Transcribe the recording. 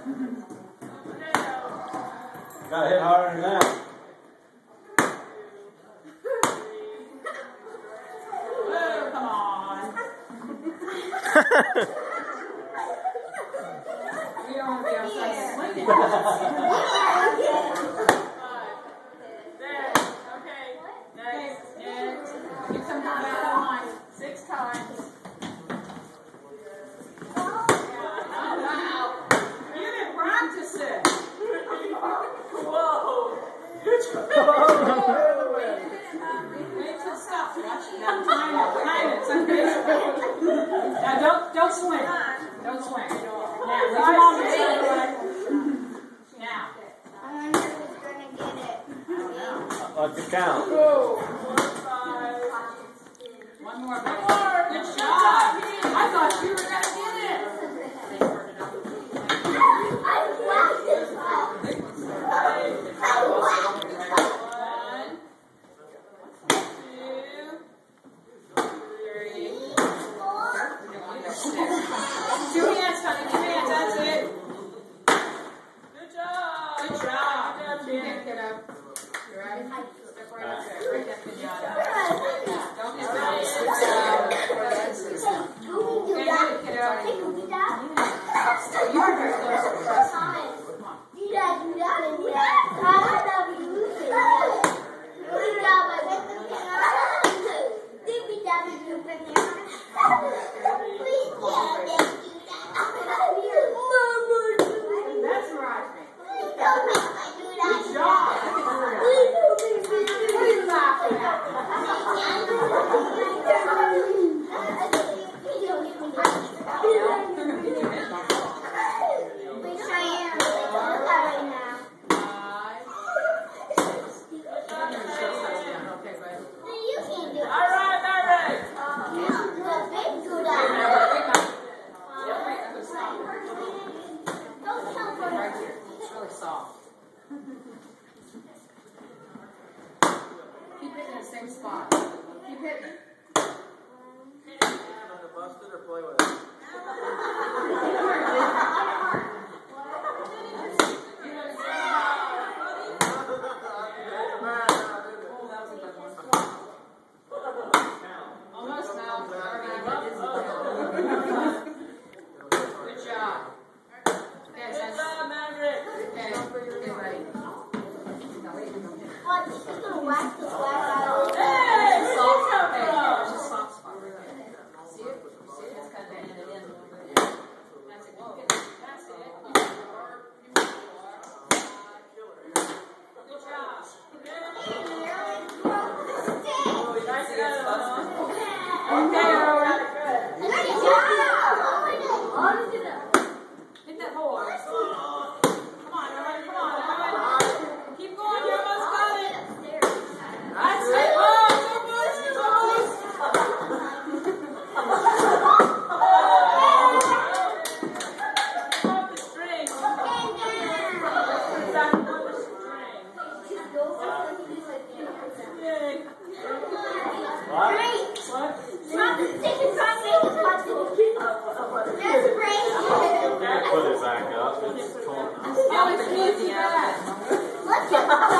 Gotta hit harder than that. Come on. We don't want to be outside swinging. There. Okay. Next. Next. You come down that line 6 times. Wow. You didn't practice it. Whoa. Wait till it stops. Watch. Now time it. Now don't swing. Don't swing. Now come on. Now. I wonder who's gonna get it. I don't know. What's the count? 4, 5. One more. Good job. I thought you were gonna get it. I whacked this ball. I whacked this ball. 2 hands, honey. 2 hands. That's it. Good job. Good job. Good job, kiddo. You ready? Step right up there. Break that pinata. Don't get ready. Good job. Okay, kiddo. You're very close. Trust me. Come on. Mesmerize me. Good job. What are you laughing at? Keep hitting the same spot. Keep hitting. Bust it or play with it? Almost now. Good job. Okay, get ready. She's gonna whack this whack out. Hey, soft spot. Hey, just soft spot. See it? See it? It's kind of bending it in a little bit. That's it. That's it. Good job. Okay, alright. Hit that hole. Come on, everybody. Come on, everybody. Keep going. You almost got it. That's it. Oh, it's almost. It's almost. Off the string. Back on the string. Yay. What? What? Put it back up. It's cold. Oh, it's easy. Look at